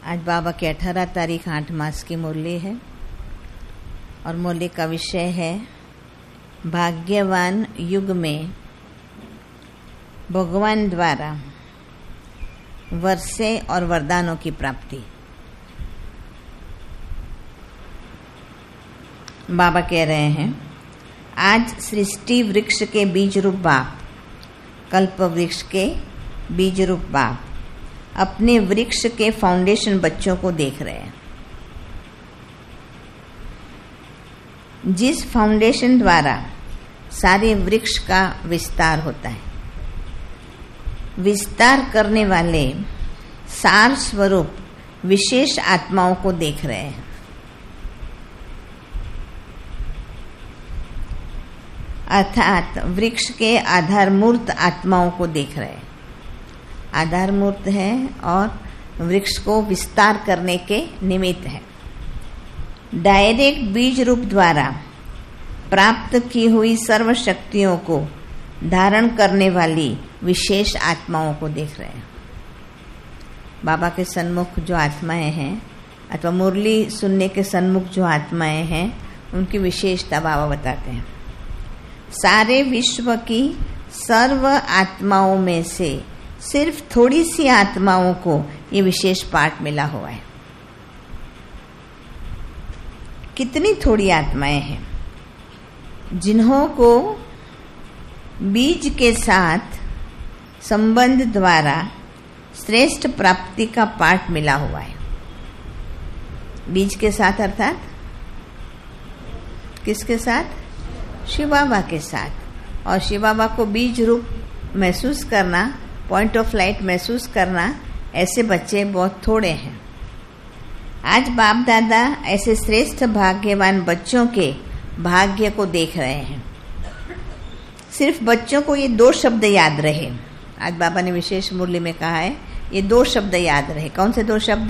आज बाबा की 18 तारीख 8 मास की मुरली है और मुरली का विषय है भाग्यवान युग में भगवान द्वारा वर्षे और वरदानों की प्राप्ति। बाबा कह रहे हैं, आज सृष्टि वृक्ष के बीज रूप बाप, कल्प वृक्ष के बीज रूप बाप अपने वृक्ष के फाउंडेशन बच्चों को देख रहे हैं, जिस फाउंडेशन द्वारा सारे वृक्ष का विस्तार होता है। विस्तार करने वाले सार स्वरूप विशेष आत्माओं को देख रहे हैं। अर्थात वृक्ष के आधारमूर्त आत्माओं को देख रहे हैं। आधारमूर्त है और वृक्ष को विस्तार करने के निमित्त है। डायरेक्ट बीज रूप द्वारा प्राप्त की हुई सर्व शक्तियों को धारण करने वाली विशेष आत्माओं को देख रहे हैं। बाबा के सन्मुख जो आत्माएं हैं अथवा मुरली सुनने के सन्मुख जो आत्माएं हैं, उनकी विशेषता बाबा बताते हैं। सारे विश्व की सर्व आत्माओं में से सिर्फ थोड़ी सी आत्माओं को ये विशेष पाठ मिला हुआ है। कितनी थोड़ी आत्माएं हैं जिन्हों को बीज के साथ संबंध द्वारा श्रेष्ठ प्राप्ति का पाठ मिला हुआ है। बीज के साथ अर्थात किसके साथ? शिव बाबा के साथ। और शिव बाबा को बीज रूप महसूस करना, पॉइंट ऑफ लाइट महसूस करना, ऐसे बच्चे बहुत थोड़े हैं। आज बाप दादा ऐसे श्रेष्ठ भाग्यवान बच्चों के भाग्य को देख रहे हैं। सिर्फ बच्चों को ये 2 शब्द याद रहे। आज बाबा ने विशेष मुरली में कहा है, ये 2 शब्द याद रहे। कौन से 2 शब्द?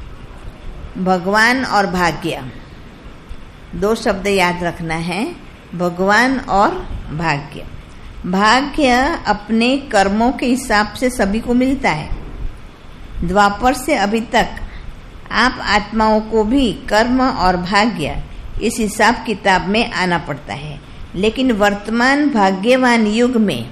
भगवान और भाग्य। 2 शब्द याद रखना है, भगवान और भाग्य। भाग्य अपने कर्मों के हिसाब से सभी को मिलता है। द्वापर से अभी तक आप आत्माओं को भी कर्म और भाग्य इस हिसाब किताब में आना पड़ता है। लेकिन वर्तमान भाग्यवान युग में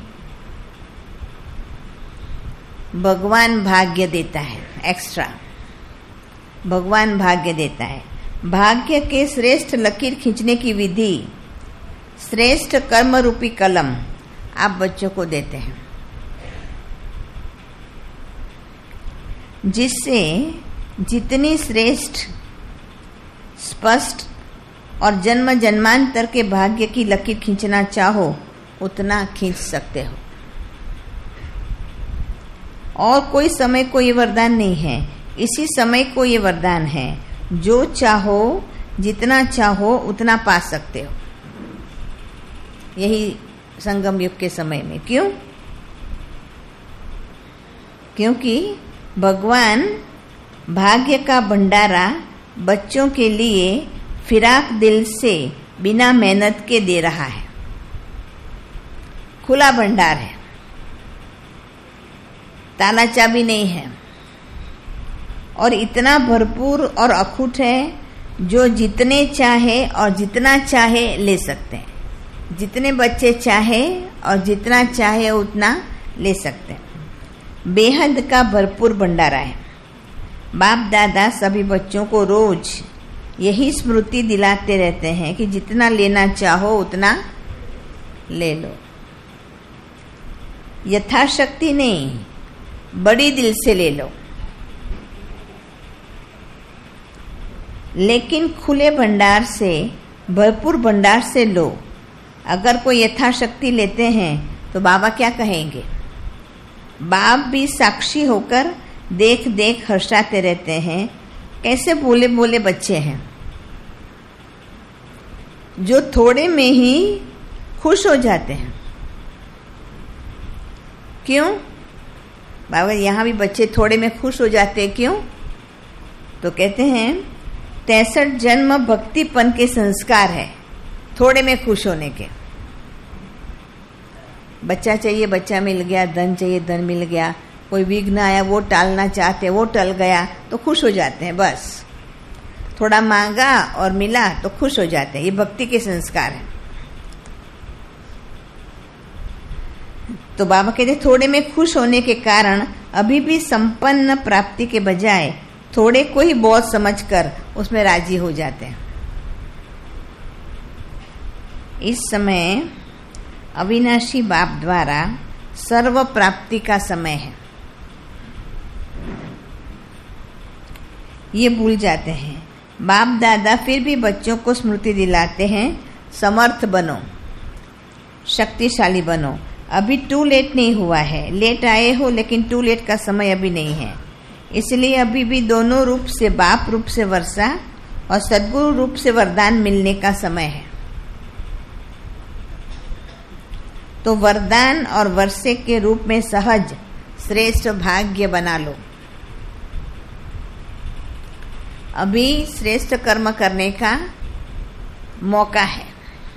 भगवान भाग्य देता है, एक्स्ट्रा भगवान भाग्य देता है। भाग्य के श्रेष्ठ लकीर खींचने की विधि, श्रेष्ठ कर्म रूपी कलम आप बच्चों को देते हैं, जिससे जितनी श्रेष्ठ, स्पष्ट और जन्म जन्मांतर के भाग्य की लकीर खींचना चाहो उतना खींच सकते हो। और कोई समय को ये वरदान नहीं है, इसी समय को ये वरदान है। जो चाहो, जितना चाहो उतना पा सकते हो। यही संगम युग के समय में। क्यों? क्योंकि भगवान भाग्य का भंडारा बच्चों के लिए फिराक दिल से बिना मेहनत के दे रहा है। खुला भंडार है, ताला चाबी नहीं है, और इतना भरपूर और अखूट है जो जितने चाहे और जितना चाहे ले सकते हैं। जितने बच्चे चाहे और जितना चाहे उतना ले सकते हैं। बेहद का भरपूर भंडारा है। बाप दादा सभी बच्चों को रोज यही स्मृति दिलाते रहते हैं कि जितना लेना चाहो उतना ले लो। यथाशक्ति नहीं, बड़ी दिल से ले लो। लेकिन खुले भंडार से, भरपूर भंडार से लो। अगर कोई यथाशक्ति लेते हैं तो बाबा क्या कहेंगे? बाप भी साक्षी होकर देख देख हर्षाते रहते हैं। कैसे बोले बोले बच्चे हैं जो थोड़े में ही खुश हो जाते हैं। क्यों? बाबा यहाँ भी बच्चे थोड़े में खुश हो जाते हैं। क्यों? तो कहते हैं 63 जन्म भक्तिपन के संस्कार है थोड़े में खुश होने के। बच्चा चाहिए, बच्चा मिल गया, धन चाहिए, धन मिल गया, कोई विघ्न आया वो टालना चाहते, वो टल गया तो खुश हो जाते हैं। बस थोड़ा मांगा और मिला तो खुश हो जाते हैं। ये भक्ति के संस्कार हैं। तो बाबा कहते थोड़े में खुश होने के कारण अभी भी संपन्न प्राप्ति के बजाय थोड़े को ही बहुत समझकर उसमें राजी हो जाते हैं। इस समय अविनाशी बाप द्वारा सर्व प्राप्ति का समय है, ये भूल जाते हैं। बाप दादा फिर भी बच्चों को स्मृति दिलाते हैं, समर्थ बनो, शक्तिशाली बनो। अभी टू लेट नहीं हुआ है। लेट आए हो लेकिन टू लेट का समय अभी नहीं है। इसलिए अभी भी दोनों रूप से, बाप रूप से वर्षा और सद्गुरु रूप से वरदान मिलने का समय है। तो वरदान और वर्षे के रूप में सहज श्रेष्ठ भाग्य बना लो। अभी श्रेष्ठ कर्म करने का मौका है।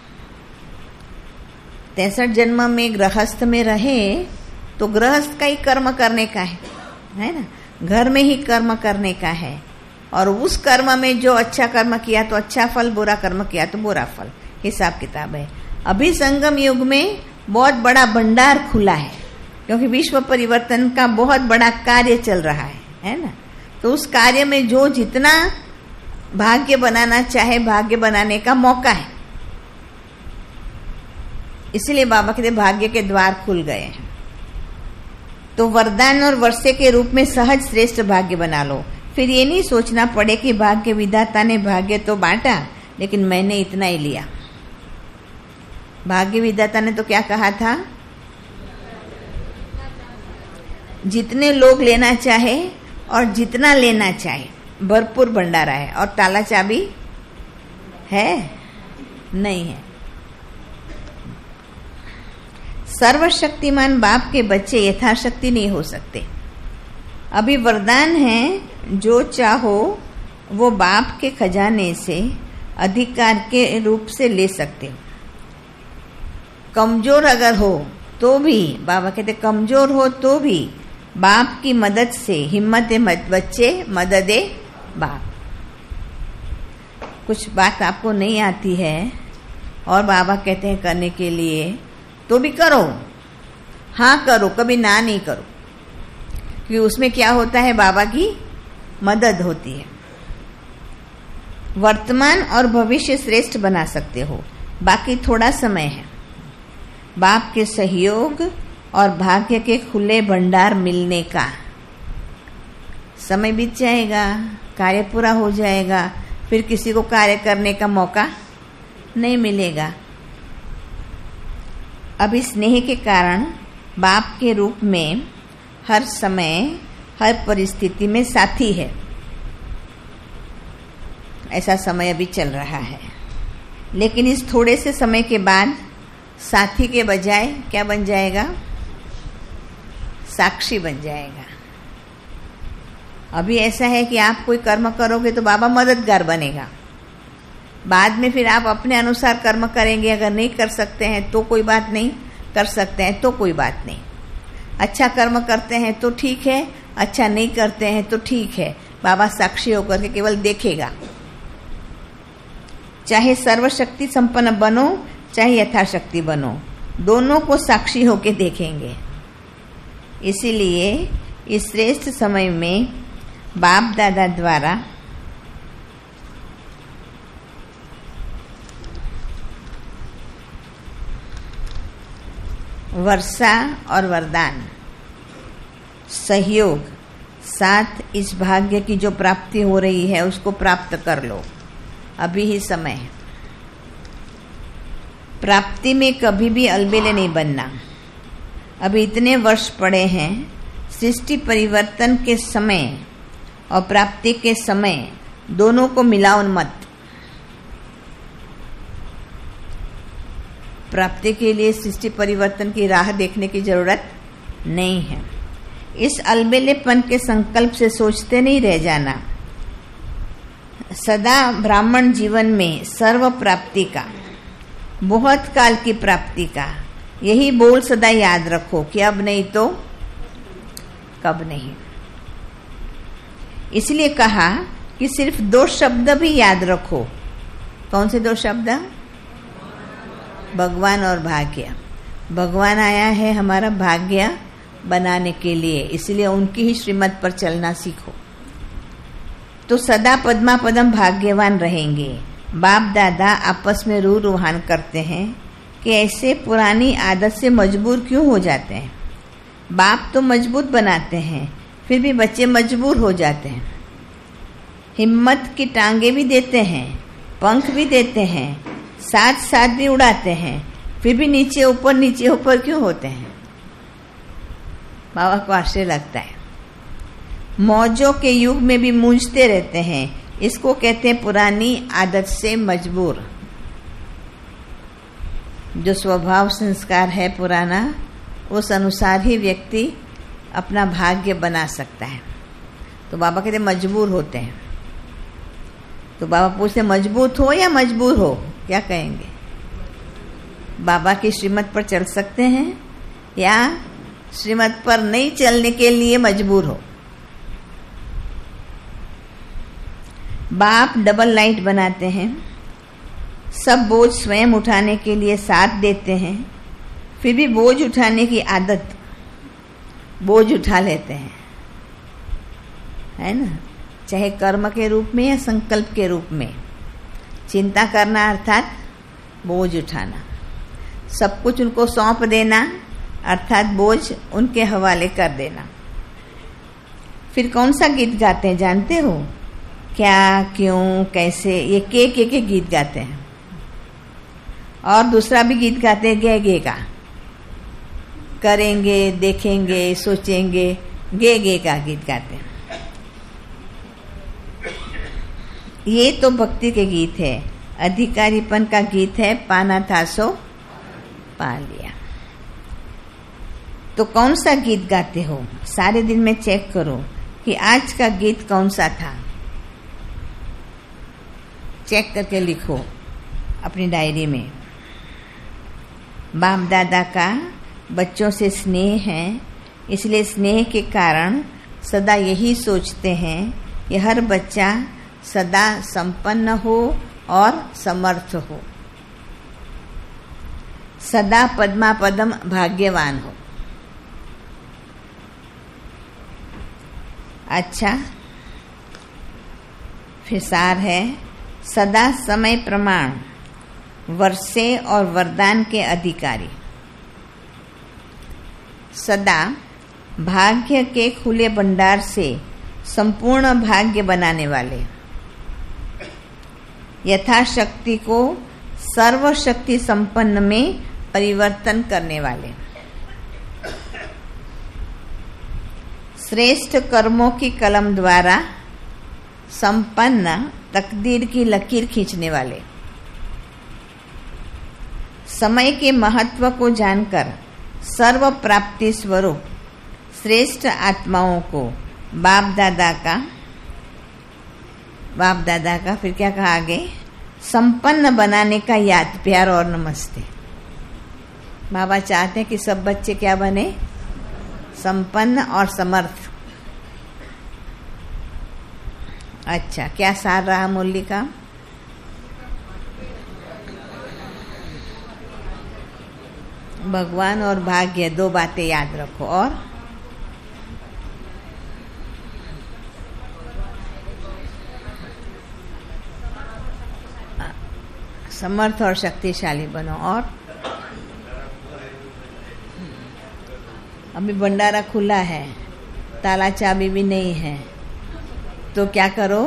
63 जन्म में गृहस्थ में रहे तो गृहस्थ का ही कर्म करने का है ना, घर में ही कर्म करने का है। और उस कर्म में जो अच्छा कर्म किया तो अच्छा फल, बुरा कर्म किया तो बुरा फल, हिसाब किताब है। अभी संगम युग में बहुत बड़ा भंडार खुला है, क्योंकि विश्व परिवर्तन का बहुत बड़ा कार्य चल रहा है ना। तो उस कार्य में जो जितना भाग्य बनाना चाहे, भाग्य बनाने का मौका है। इसलिए बाबा कहते भाग्य के द्वार खुल गए हैं। तो वरदान और वर्षे के रूप में सहज श्रेष्ठ भाग्य बना लो। फिर ये नहीं सोचना पड़े कि भाग्य विधाता ने भाग्य तो बांटा लेकिन मैंने इतना ही लिया। भाग्य विधाता ने तो क्या कहा था, जितने लोग लेना चाहे और जितना लेना चाहे, भरपूर भंडारा है। और ताला चाबी है नहीं है। सर्वशक्तिमान बाप के बच्चे यथाशक्ति नहीं हो सकते। अभी वरदान है, जो चाहो वो बाप के खजाने से अधिकार के रूप से ले सकते हो। कमजोर अगर हो तो भी, बाबा कहते कमजोर हो तो भी बाप की मदद से, हिम्मत बच्चे मददे बाप। कुछ बात आपको नहीं आती है और बाबा कहते हैं करने के लिए, तो भी करो, हाँ करो, कभी ना नहीं करो, क्योंकि उसमें क्या होता है, बाबा की मदद होती है। वर्तमान और भविष्य श्रेष्ठ बना सकते हो, बाकी थोड़ा समय है। बाप के सहयोग और भाग्य के खुले भंडार मिलने का समय बीत जाएगा, कार्य पूरा हो जाएगा, फिर किसी को कार्य करने का मौका नहीं मिलेगा। अभी स्नेह के कारण बाप के रूप में हर समय हर परिस्थिति में साथी है, ऐसा समय अभी चल रहा है। लेकिन इस थोड़े से समय के बाद साथी के बजाय क्या बन जाएगा, साक्षी बन जाएगा। अभी ऐसा है कि आप कोई कर्म करोगे तो बाबा मददगार बनेगा, बाद में फिर आप अपने अनुसार कर्म करेंगे। अगर नहीं कर सकते हैं तो कोई बात नहीं, कर सकते हैं तो कोई बात नहीं। अच्छा कर्म करते हैं तो ठीक है, अच्छा नहीं करते हैं तो ठीक है। बाबा साक्षी होकर के केवल देखेगा। चाहे सर्वशक्ति संपन्न बनो, चाहे यथाशक्ति बनो, दोनों को साक्षी होकर देखेंगे। इसीलिए इस श्रेष्ठ समय में बाप दादा द्वारा वर्षा और वरदान सहयोग साथ इस भाग्य की जो प्राप्ति हो रही है उसको प्राप्त कर लो। अभी ही समय है। प्राप्ति में कभी भी अलबेले नहीं बनना। अभी इतने वर्ष पड़े हैं, सृष्टि परिवर्तन के समय और प्राप्ति के समय दोनों को मिलाओ मत। प्राप्ति के लिए सृष्टि परिवर्तन की राह देखने की जरूरत नहीं है। इस अलबेलेपन के संकल्प से सोचते नहीं रह जाना। सदा ब्राह्मण जीवन में सर्व प्राप्ति का, बहुत काल की प्राप्ति का यही बोल सदा याद रखो कि अब नहीं तो कब नहीं। इसलिए कहा कि सिर्फ 2 शब्द भी याद रखो। कौन से 2 शब्द? भगवान और भाग्य। भगवान आया है हमारा भाग्य बनाने के लिए, इसलिए उनकी ही श्रीमत पर चलना सीखो तो सदा पद्मा पदम भाग्यवान रहेंगे। बाप दादा आपस में रूहान करते हैं कि ऐसे पुरानी आदत से मजबूर क्यों हो जाते हैं। बाप तो मजबूत बनाते हैं, फिर भी बच्चे मजबूर हो जाते हैं। हिम्मत की टांगे भी देते हैं, पंख भी देते हैं, साथ साथ भी उड़ाते हैं, फिर भी नीचे ऊपर क्यों होते हैं। बाबा को आश्चर्य लगता है। मौजों के युग में भी मूंझते रहते हैं, इसको कहते हैं पुरानी आदत से मजबूर। जो स्वभाव संस्कार है पुराना, उस अनुसार ही व्यक्ति अपना भाग्य बना सकता है। तो बाबा कहते मजबूर होते हैं। तो बाबा पूछते मजबूत हो या मजबूर हो, क्या कहेंगे? बाबा की श्रीमत पर चल सकते हैं या श्रीमत पर नहीं चलने के लिए मजबूर हो? बाप डबल लाइट बनाते हैं, सब बोझ स्वयं उठाने के लिए साथ देते हैं, फिर भी बोझ उठाने की आदत, बोझ उठा लेते हैं, है ना? चाहे कर्म के रूप में या संकल्प के रूप में। चिंता करना अर्थात बोझ उठाना, सब कुछ उनको सौंप देना अर्थात बोझ उनके हवाले कर देना। फिर कौन सा गीत गाते हैं जानते हो? क्या, क्यों, कैसे, ये के गीत गाते हैं। और दूसरा भी गीत गाते हैं गे का, करेंगे, देखेंगे, सोचेंगे, गे का गीत गाते हैं। ये तो भक्ति के गीत है, अधिकारीपन का गीत है, पाना था सो पा लिया। तो कौन सा गीत गाते हो? सारे दिन में चेक करो कि आज का गीत कौन सा था। चेक करके लिखो अपनी डायरी में। बाप दादा का बच्चों से स्नेह है, इसलिए स्नेह के कारण सदा यही सोचते हैं कि हर बच्चा सदा संपन्न हो और समर्थ हो, सदा पद्मा पदम भाग्यवान हो। अच्छा, फिर सार है, सदा समय प्रमाण, वर्षे और वरदान के अधिकारी, सदा भाग्य के खुले भंडार से संपूर्ण भाग्य बनाने वाले, यथाशक्ति को सर्वशक्ति संपन्न में परिवर्तन करने वाले, श्रेष्ठ कर्मों की कलम द्वारा संपन्न तकदीर की लकीर खींचने वाले, समय के महत्व को जानकर सर्व प्राप्ति स्वरूप श्रेष्ठ आत्माओं को बाप दादा का फिर क्या कहा आगे, संपन्न बनाने का याद, प्यार और नमस्ते। बाबा चाहते हैं कि सब बच्चे क्या बने? संपन्न और समर्थ। अच्छा, क्या सार रहा मुरली का? भगवान और भाग्य, 2 बातें याद रखो। और समर्थ और शक्तिशाली बनो। और अभी भंडारा खुला है, ताला चाबी भी नहीं है, तो क्या करो?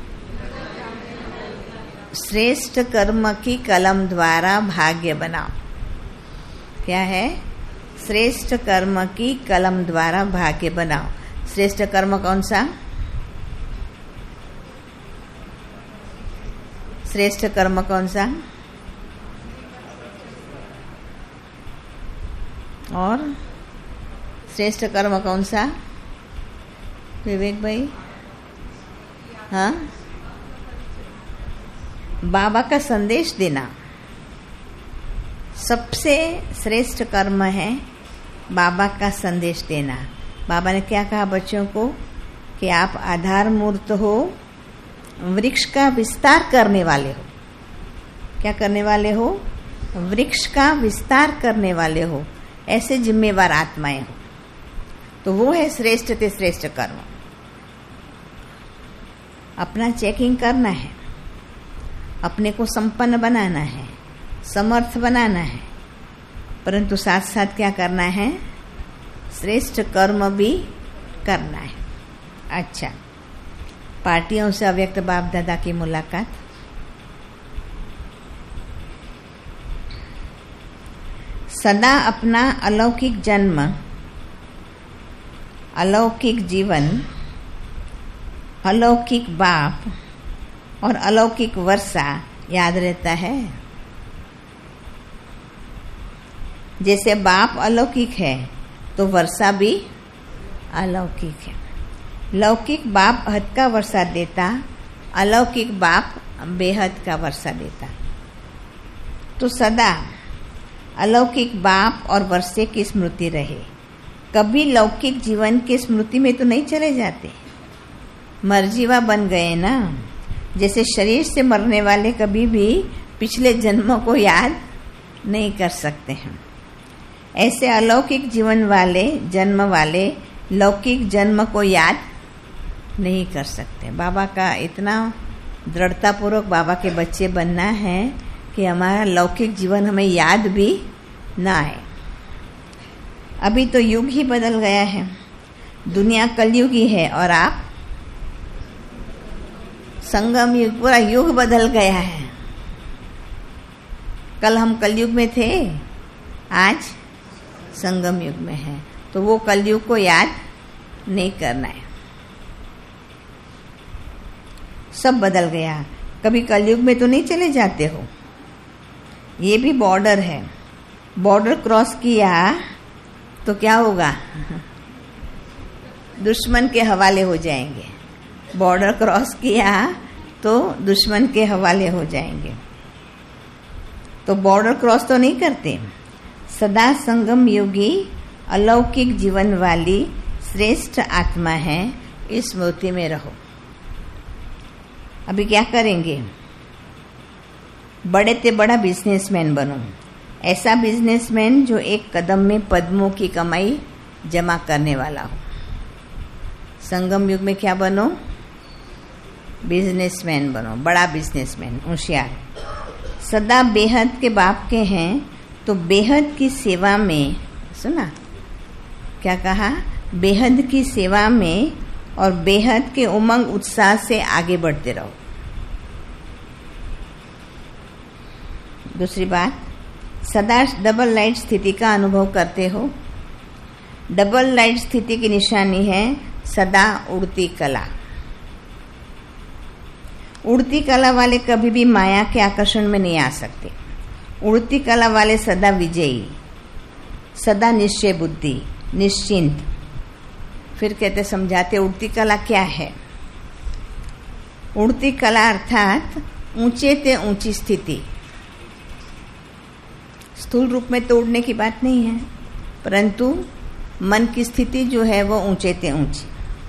श्रेष्ठ कर्म की कलम द्वारा भाग्य बनाओ। क्या है? श्रेष्ठ कर्म की कलम द्वारा भाग्य बनाओ। श्रेष्ठ कर्म कौन सा? श्रेष्ठ कर्म कौन सा? और श्रेष्ठ कर्म कौन सा? विवेक भाई? हाँ, बाबा का संदेश देना सबसे श्रेष्ठ कर्म है। बाबा का संदेश देना, बाबा ने क्या कहा बच्चों को कि आप आधार मूर्त हो, वृक्ष का विस्तार करने वाले हो। क्या करने वाले हो? वृक्ष का विस्तार करने वाले हो, ऐसे जिम्मेवार आत्माएं हो। तो वो है श्रेष्ठ ते श्रेष्ठ कर्म। अपना चेकिंग करना है, अपने को संपन्न बनाना है, समर्थ बनाना है, परंतु साथ साथ क्या करना है? श्रेष्ठ कर्म भी करना है। अच्छा, पार्टियों से अव्यक्त बाप दादा की मुलाकात। सदा अपना अलौकिक जन्म, अलौकिक जीवन, अलौकिक बाप और अलौकिक वर्षा याद रहता है। जैसे बाप अलौकिक है तो वर्षा भी अलौकिक है। लौकिक बाप हद का वर्षा देता, अलौकिक बाप बेहद का वर्षा देता। तो सदा अलौकिक बाप और वर्षे की स्मृति रहे। कभी लौकिक जीवन की स्मृति में तो नहीं चले जाते, मरजीवा बन गए ना। जैसे शरीर से मरने वाले कभी भी पिछले जन्मों को याद नहीं कर सकते हैं, ऐसे अलौकिक जीवन वाले, जन्म वाले लौकिक जन्म को याद नहीं कर सकते। बाबा का इतना दृढ़तापूर्वक बाबा के बच्चे बनना है कि हमारा लौकिक जीवन हमें याद भी ना आए। अभी तो युग ही बदल गया है, दुनिया कलयुगी है और आप संगम युग, पूरा युग बदल गया है। कल हम कलयुग में थे, आज संगम युग में है, तो वो कलयुग को याद नहीं करना है। सब बदल गया। कभी कलयुग में तो नहीं चले जाते हो, ये भी बॉर्डर है। बॉर्डर क्रॉस किया तो क्या होगा? दुश्मन के हवाले हो जाएंगे। बॉर्डर क्रॉस किया तो दुश्मन के हवाले हो जाएंगे। तो बॉर्डर क्रॉस तो नहीं करते। सदा संगम योगी अलौकिक जीवन वाली श्रेष्ठ आत्मा है, इस स्मृति में रहो। अभी क्या करेंगे? बड़े से बड़ा बिजनेसमैन बनो। ऐसा बिजनेसमैन जो एक कदम में पद्मों की कमाई जमा करने वाला हो। संगम युग में क्या बनो? बिजनेसमैन बनो, बड़ा बिजनेसमैन, होशियार। सदा बेहद के बाप के हैं तो बेहद की सेवा में, सुना क्या कहा? बेहद की सेवा में और बेहद के उमंग उत्साह से आगे बढ़ते रहो। दूसरी बात, सदा डबल लाइट स्थिति का अनुभव करते हो। डबल लाइट स्थिति की निशानी है सदा उड़ती कला। उड़ती कला वाले कभी भी माया के आकर्षण में नहीं आ सकते। उड़ती कला वाले सदा विजयी, सदा निश्चय बुद्धि, निश्चिंत। फिर कहते समझाते उड़ती कला क्या है? उड़ती कला अर्थात ऊंचे ते ऊंची स्थिति। स्थूल रूप में तो उड़ने की बात नहीं है, परंतु मन की स्थिति जो है वो ऊंचे ते ऊंची।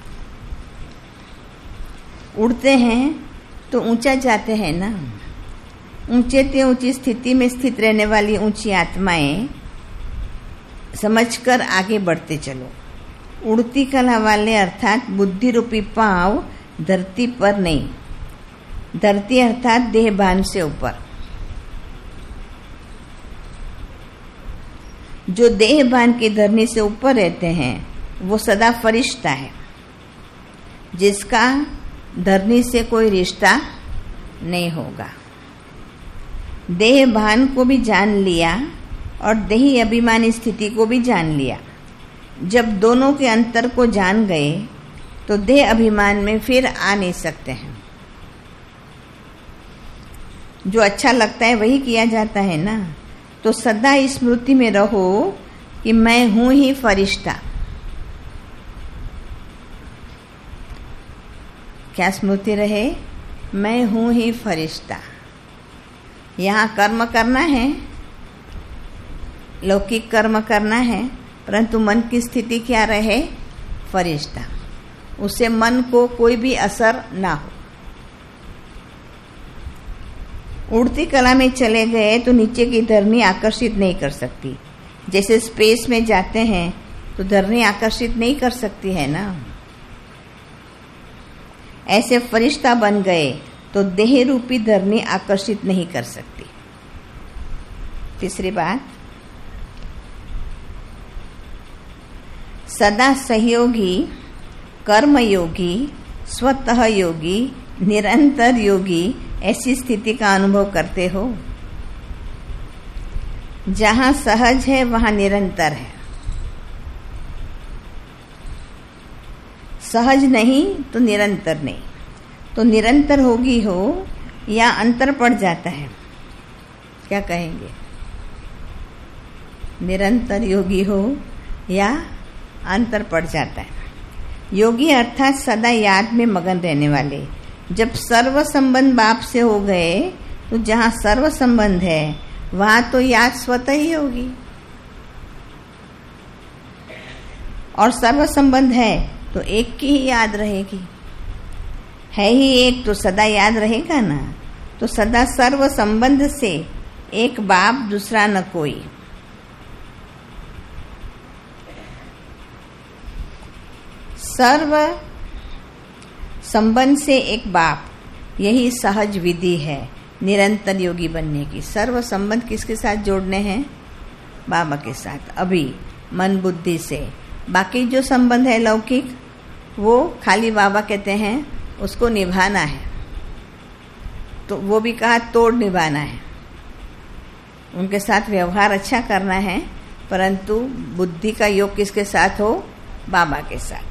उड़ते हैं तो ऊंचा जाते हैं ना। ऊंचे ते ऊंची स्थिति में स्थित रहने वाली ऊंची आत्माएं समझकर आगे बढ़ते चलो। उड़ती कला वाले अर्थात बुद्धि रूपी पांव धरती पर नहीं, धरती अर्थात देह भान से ऊपर। जो देह भान की धरनी से ऊपर रहते हैं वो सदा फरिश्ता है, जिसका धरनी से कोई रिश्ता नहीं होगा। देह भान को भी जान लिया और देही अभिमानी स्थिति को भी जान लिया। जब दोनों के अंतर को जान गए तो देह अभिमान में फिर आ नहीं सकते हैं। जो अच्छा लगता है वही किया जाता है ना। तो सदा इस स्मृति में रहो कि मैं हूं ही फरिश्ता। क्या स्मृति रहे? मैं हूं ही फरिश्ता। यहाँ कर्म करना है, लौकिक कर्म करना है, परंतु मन की स्थिति क्या रहे? फरिश्ता, उससे मन को कोई भी असर ना हो। उड़ती कला में चले गए तो नीचे की धरनी आकर्षित नहीं कर सकती। जैसे स्पेस में जाते हैं तो धरनी आकर्षित नहीं कर सकती है ना। ऐसे फरिश्ता बन गए तो देह रूपी धरनी आकर्षित नहीं कर सकती। तीसरी बात, सदा सहयोगी, कर्मयोगी, स्वतः योगी, निरंतर योगी ऐसी स्थिति का अनुभव करते हो। जहां सहज है वहां निरंतर है, सहज नहीं तो निरंतर नहीं। तो निरंतर होगी हो या अंतर पड़ जाता है, क्या कहेंगे? निरंतर योगी हो या अंतर पड़ जाता है। योगी अर्थात सदा याद में मगन रहने वाले। जब सर्व संबंध बाप से हो गए तो जहाँ सर्व संबंध है वहाँ तो याद स्वतः ही होगी, और सर्व संबंध है तो एक की ही याद रहेगी। है ही एक तो सदा याद रहेगा ना। तो सदा सर्व संबंध से एक बाप, दूसरा न कोई। सर्व संबंध से एक बाप, यही सहज विधि है निरंतर योगी बनने की। सर्व संबंध किसके साथ जोड़ने हैं? बाबा के साथ, अभी मन बुद्धि से। बाकी जो संबंध है लौकिक, वो खाली बाबा कहते हैं उसको निभाना है। तो वो भी कहा तोड़ निभाना है, उनके साथ व्यवहार अच्छा करना है, परंतु बुद्धि का योग किसके साथ हो? बाबा के साथ।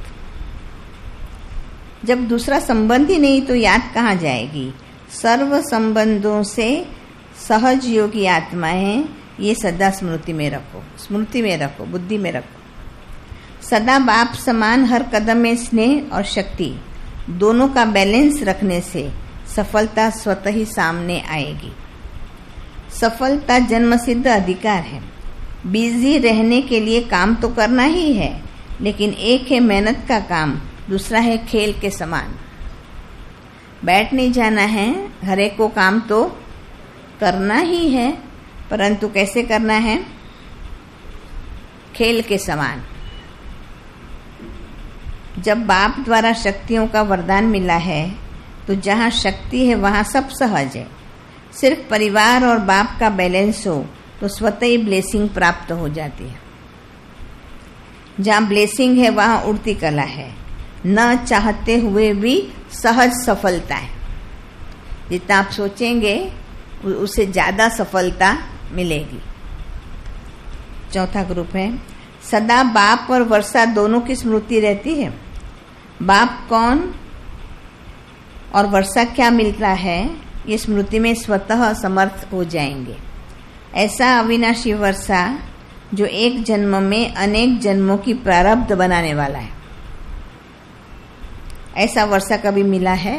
जब दूसरा संबंध ही नहीं तो याद कहाँ जाएगी? सर्व संबंधों से सहज योगी आत्माएं, ये सदा स्मृति में रखो, स्मृति में रखो, बुद्धि में रखो। सदा बाप समान हर कदम में स्नेह और शक्ति दोनों का बैलेंस रखने से सफलता स्वतः ही सामने आएगी। सफलता जन्मसिद्ध अधिकार है। बिजी रहने के लिए काम तो करना ही है, लेकिन एक है मेहनत का काम, दूसरा है खेल के समान। बैठ नहीं जाना है, हर एक को काम तो करना ही है, परंतु कैसे करना है? खेल के समान। जब बाप द्वारा शक्तियों का वरदान मिला है तो जहाँ शक्ति है वहाँ सब सहज है। सिर्फ परिवार और बाप का बैलेंस हो तो स्वतः ही ब्लेसिंग प्राप्त हो जाती है। जहाँ ब्लेसिंग है वहाँ उड़ती कला है, न चाहते हुए भी सहज सफलता है। जितना आप सोचेंगे उससे ज़्यादा सफलता मिलेगी। चौथा ग्रुप है, सदा बाप और वर्षा दोनों की स्मृति रहती है। बाप कौन और वर्षा क्या मिलता है, ये स्मृति में स्वतः समर्थ हो जाएंगे। ऐसा अविनाशी वर्षा जो एक जन्म में अनेक जन्मों की प्रारब्ध बनाने वाला है। ऐसा वर्षा कभी मिला है?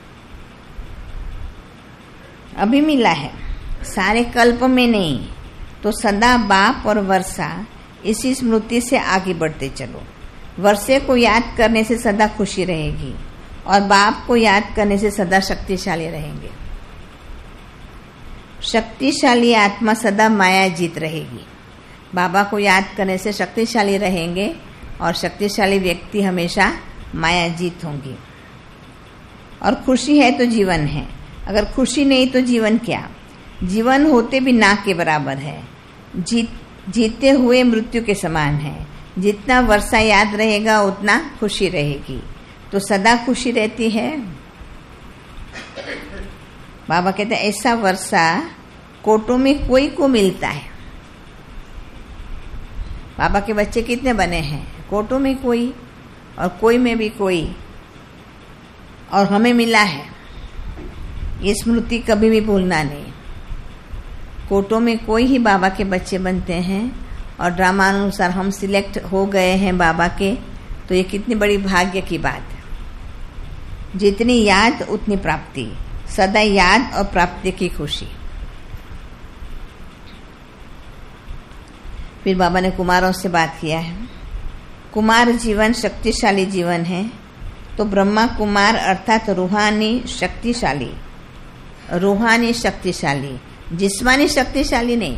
अभी मिला है, सारे कल्प में नहीं। तो सदा बाप और वर्षा इसी स्मृति से आगे बढ़ते चलो। वर्षे को याद करने से सदा खुशी रहेगी और बाप को याद करने से सदा शक्तिशाली रहेंगे। शक्तिशाली आत्मा सदा माया जीत रहेगी। बाबा को याद करने से शक्तिशाली रहेंगे और शक्तिशाली व्यक्ति हमेशा माया जीत होंगी। और खुशी है तो जीवन है, अगर खुशी नहीं तो जीवन क्या? जीवन होते भी ना के बराबर है, जीते हुए मृत्यु के समान है। जितना वर्षा याद रहेगा उतना खुशी रहेगी, तो सदा खुशी रहती है। बाबा कहते हैं ऐसा वर्षा कोटों में कोई को मिलता है। बाबा के बच्चे कितने बने हैं? कोटों में कोई और कोई में भी कोई, और हमें मिला है। ये स्मृति कभी भी भूलना नहीं। कोटों में कोई ही बाबा के बच्चे बनते हैं और ड्रामानुसार हम सिलेक्ट हो गए हैं बाबा के, तो ये कितनी बड़ी भाग्य की बात है। जितनी याद उतनी प्राप्ति, सदा याद और प्राप्ति की खुशी। फिर बाबा ने कुमारों से बात किया है। कुमार जीवन शक्तिशाली जीवन है, तो ब्रह्मा कुमार अर्थात रूहानी शक्तिशाली, रूहानी शक्तिशाली, जिस्मानी शक्तिशाली नहीं,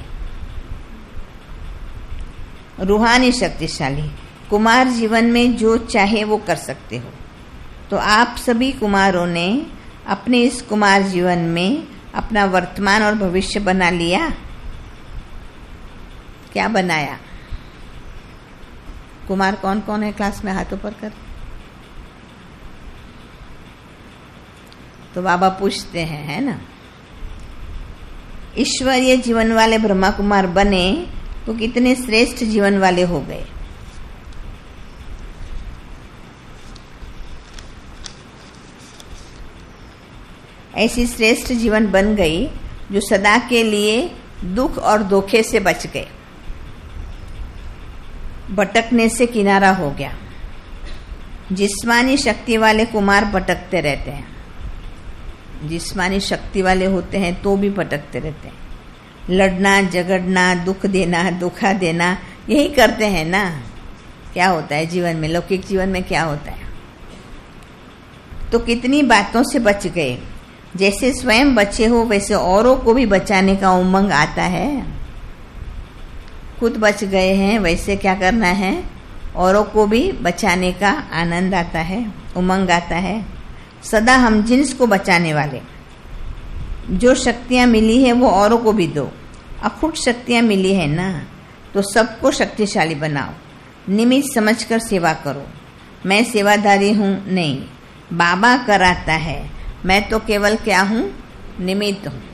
रूहानी शक्तिशाली। कुमार जीवन में जो चाहे वो कर सकते हो। तो आप सभी कुमारों ने अपने इस कुमार जीवन में अपना वर्तमान और भविष्य बना लिया। क्या बनाया? कुमार कौन कौन है क्लास में? हाथों पर कर। तो बाबा पूछते हैं, है ना, ईश्वरीय जीवन वाले ब्रह्मा कुमार बने तो कितने श्रेष्ठ जीवन वाले हो गए। ऐसी श्रेष्ठ जीवन बन गई जो सदा के लिए दुख और धोखे से बच गए, भटकने से किनारा हो गया। जिस्मानी शक्ति वाले कुमार भटकते रहते हैं, जिस्मानी शक्ति वाले होते हैं तो भी भटकते रहते हैं। लड़ना, झगड़ना, दुख देना, धोखा देना, यही करते हैं ना। क्या होता है जीवन में, लौकिक जीवन में क्या होता है? तो कितनी बातों से बच गए। जैसे स्वयं बचे हो वैसे औरों को भी बचाने का उमंग आता है। खुद बच गए हैं, वैसे क्या करना है, औरों को भी बचाने का आनंद आता है, उमंग आता है। सदा हम जिन्स को बचाने वाले। जो शक्तियां मिली है वो औरों को भी दो। अखुट शक्तियां मिली है ना, तो सबको शक्तिशाली बनाओ। निमित्त समझकर सेवा करो। मैं सेवाधारी हूँ नहीं, बाबा कराता है, मैं तो केवल क्या हूँ, निमित्त हूँ।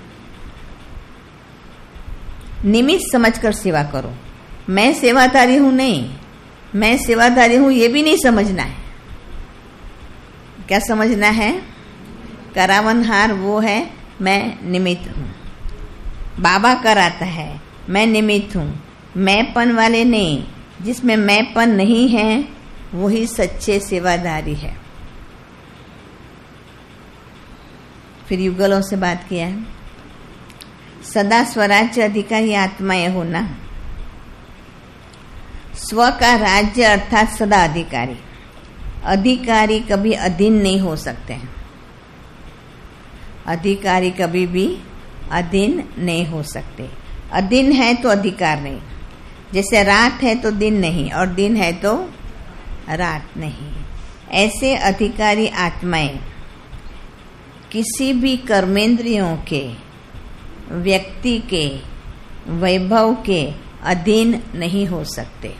निमित्त समझकर सेवा करो। मैं सेवाधारी हूँ नहीं, मैं सेवाधारी हूँ ये भी नहीं समझना है। क्या समझना है? करावनहार वो है, मैं निमित्त हूँ। बाबा कराता है, मैं निमित्त हूँ। मैंपन वाले नहीं, जिसमें मैंपन नहीं है वही सच्चे सेवाधारी है। फिर युगलों से बात किया है। सदा स्वराज्य अधिकारी आत्माएं होना। स्व का राज्य अर्थात सदा अधिकारी। अधिकारी कभी अधीन नहीं हो सकते हैं। अधिकारी कभी भी अधीन नहीं हो सकते। अधीन है तो अधिकार नहीं। जैसे रात है तो दिन नहीं और दिन है तो रात नहीं। ऐसे अधिकारी आत्माएं किसी भी कर्मेंद्रियों के, व्यक्ति के, वैभव के अधीन नहीं हो सकते।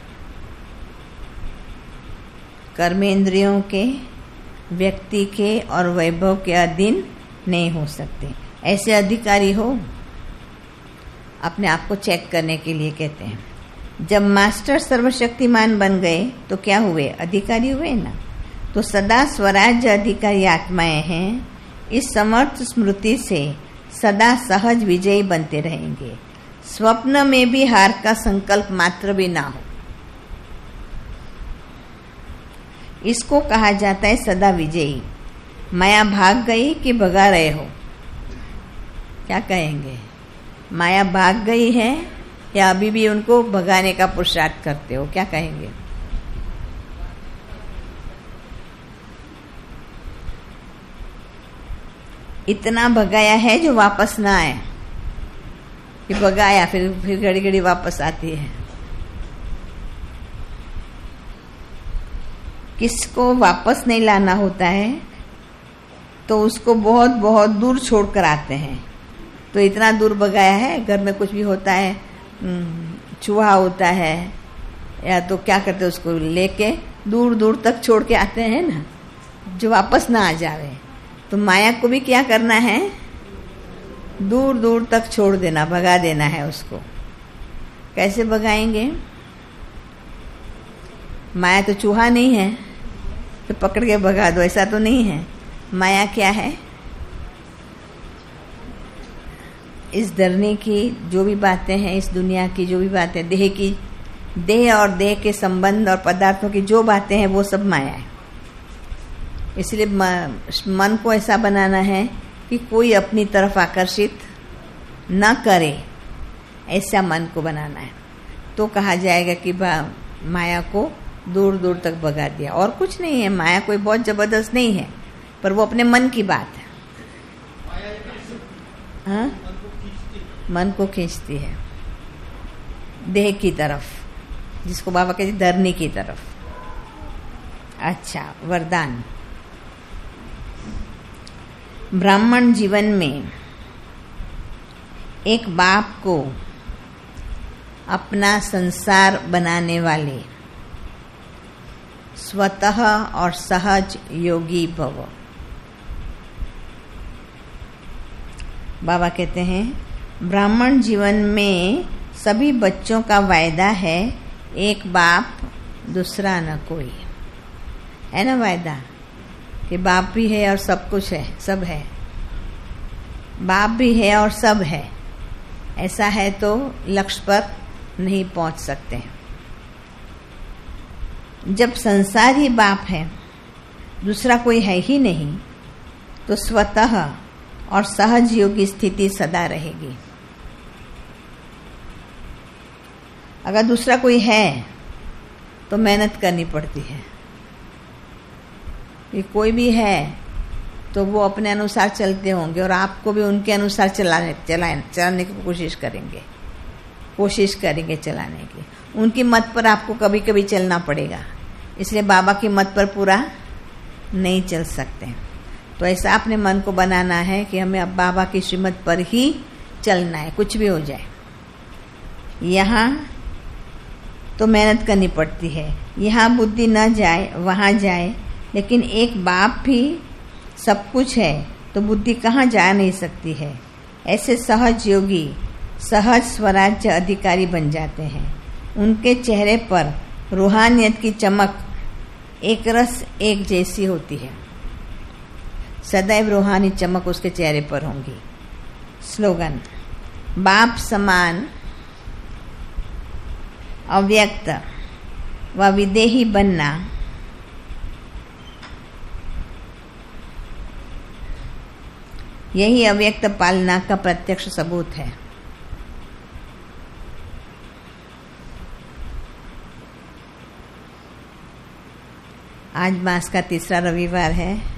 कर्मेंद्रियों के, व्यक्ति के और वैभव के अधीन नहीं हो सकते। ऐसे अधिकारी हो, अपने आप को चेक करने के लिए कहते हैं। जब मास्टर सर्वशक्तिमान बन गए तो क्या हुए? अधिकारी हुए ना। तो सदा स्वराज्य अधिकारी आत्माएं हैं। इस समर्थ स्मृति से सदा सहज विजयी बनते रहेंगे। स्वप्न में भी हार का संकल्प मात्र भी ना हो। इसको कहा जाता है सदा विजयी। माया भाग गई कि भगा रहे हो? क्या कहेंगे? माया भाग गई है या अभी भी उनको भगाने का पुरुषार्थ करते हो? क्या कहेंगे? इतना भगाया है जो वापस ना आए, कि भगाया फिर घड़ी घड़ी वापस आती है। किसको वापस नहीं लाना होता है तो उसको बहुत बहुत दूर छोड़कर आते हैं। तो इतना दूर भगाया है, घर में कुछ भी होता है, चूहा होता है या तो क्या करते हैं, उसको लेके दूर दूर तक छोड़ के आते हैं ना, जो वापस ना आ जावे। तो माया को भी क्या करना है? दूर दूर तक छोड़ देना, भगा देना है उसको। कैसे भगाएंगे? माया तो चूहा नहीं है तो पकड़ के भगा दो, ऐसा तो नहीं है। माया क्या है? इस धरनी की जो भी बातें हैं, इस दुनिया की जो भी बातें, देह की, देह और देह के संबंध और पदार्थों की जो बातें हैं वो सब माया है। इसलिए मन को ऐसा बनाना है कि कोई अपनी तरफ आकर्षित न करे, ऐसा मन को बनाना है। तो कहा जाएगा कि माया को दूर दूर तक भगा दिया। और कुछ नहीं है, माया कोई बहुत जबरदस्त नहीं है, पर वो अपने मन की बात है। हाँ, मन को खींचती है देह की तरफ, जिसको बाबा कहते धरनी की तरफ। अच्छा, वरदान। ब्राह्मण जीवन में एक बाप को अपना संसार बनाने वाले स्वतः और सहज योगी भव। बाबा कहते हैं ब्राह्मण जीवन में सभी बच्चों का वायदा है, एक बाप दूसरा न कोई। है ना वायदा कि बाप भी है और सब कुछ है, सब है, बाप भी है और सब है। ऐसा है तो लक्ष्य पर नहीं पहुंच सकते। जब संसार ही बाप है, दूसरा कोई है ही नहीं, तो स्वतः और सहज योग की स्थिति सदा रहेगी। अगर दूसरा कोई है तो मेहनत करनी पड़ती है। ये कोई भी है तो वो अपने अनुसार चलते होंगे और आपको भी उनके अनुसार चलाने की कोशिश करेंगे चलाने की। उनकी मत पर आपको कभी कभी चलना पड़ेगा, इसलिए बाबा की मत पर पूरा नहीं चल सकते। तो ऐसा अपने मन को बनाना है कि हमें अब बाबा की श्रीमत पर ही चलना है, कुछ भी हो जाए। यहाँ तो मेहनत करनी पड़ती है, यहाँ बुद्धि न जाए वहाँ जाए, लेकिन एक बाप भी सब कुछ है तो बुद्धि कहाँ जा नहीं सकती है। ऐसे सहज योगी सहज स्वराज्य अधिकारी बन जाते हैं। उनके चेहरे पर रूहानियत की चमक एक रस एक जैसी होती है। सदैव रूहानी चमक उसके चेहरे पर होंगी। स्लोगन। बाप समान अव्यक्त व विदेही बनना यही अव्यक्त पालना का प्रत्यक्ष सबूत है। आज मास का तीसरा रविवार है।